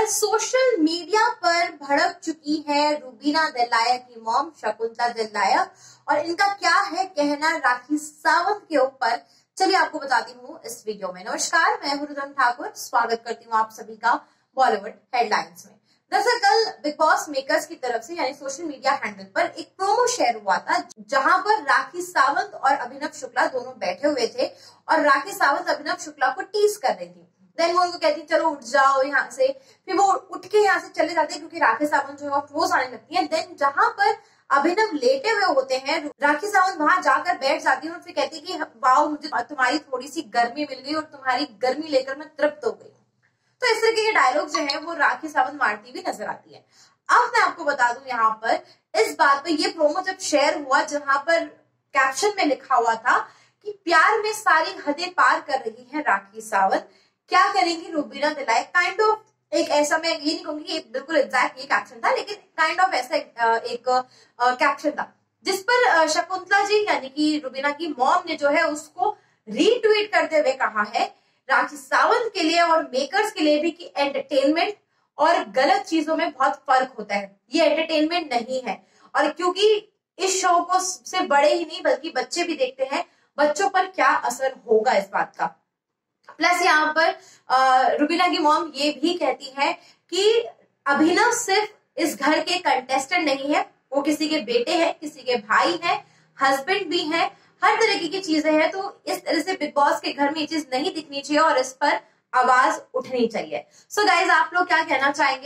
Guys, social media पर भड़क चुकी है रुबीना दलाया की मॉम शकुंतला दलाया और इनका क्या है कहना राखी सावंत के ऊपर। चलिए आपको बताती हूँ इस वीडियो में। नमस्कार, मैं हूँ रुदन ठाकुर, स्वागत करती हूँ आप सभी का बॉलीवुड हेडलाइंस में। दरअसल कल बिग बॉस मेकर्स की तरफ से यानी सोशल मीडिया हैंडल पर एक प्रोमो शेयर हुआ था, जहां पर राखी सावंत और अभिनव शुक्ला दोनों बैठे हुए थे और राखी सावंत अभिनव शुक्ला को टीज कर रही थी। देन वो उनको कहती चलो उठ जाओ यहाँ से, फिर वो उठ के यहाँ से चले जाते हैं क्योंकि राखी सावंत जो है क्लोज आने लगती है। देन जहां पर अभिनव लेटे हुए होते हैं, राखी सावंत वहां जाकर बैठ जाती है और फिर कहती है कि वाओ, मुझे तुम्हारी थोड़ी सी गर्मी मिल गई और तुम्हारी गर्मी लेकर मैं तृप्त हो गई। तो इस तरह के डायलॉग जो है वो राखी सावंत मारती हुई नजर आती है। अब मैं आपको बता दूं यहाँ पर इस बात पर, ये प्रोमो जब शेयर हुआ जहां पर कैप्शन में लिखा हुआ था कि प्यार में सारी हदें पार कर रही है राखी सावंत, क्या करेंगी रुबीना दलाया। काइंड ऑफ एक ऐसा, मैं ये नहीं कहूंगी कि बिल्कुल एग्जैक्ट ये कैप्शन था, लेकिन काइंड ऑफ ऐसा एक कैप्शन था जिस पर शकुंतला जी यानी कि रुबीना की मॉम ने जो है उसको रीट्वीट करते हुए कहा है राखी सावंत के लिए और मेकर्स के लिए भी कि एंटरटेनमेंट और गलत चीजों में बहुत फर्क होता है। ये एंटरटेनमेंट नहीं है, और क्योंकि इस शो को से बड़े ही नहीं बल्कि बच्चे भी देखते हैं, बच्चों पर क्या असर होगा इस बात का। प्लस यहाँ पर रुबीना की मॉम ये भी कहती है कि अभिनव सिर्फ इस घर के कंटेस्टेंट नहीं है, वो किसी के बेटे हैं, किसी के भाई हैं, हस्बैंड भी हैं, हर तरीके की चीजें हैं। तो इस तरह से बिग बॉस के घर में ये चीज नहीं दिखनी चाहिए और इस पर आवाज उठनी चाहिए। सो गाइज, आप लोग क्या कहना चाहेंगे?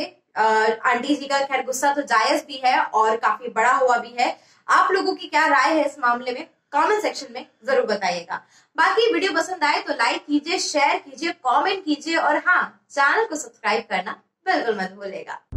आंटी जी का खैर गुस्सा तो जायज भी है और काफी बड़ा हुआ भी है। आप लोगों की क्या राय है इस मामले में? कमेंट सेक्शन में जरूर बताइएगा। बाकी वीडियो पसंद आए तो लाइक कीजिए, शेयर कीजिए, कमेंट कीजिए और हाँ, चैनल को सब्सक्राइब करना बिल्कुल मत भूलिएगा।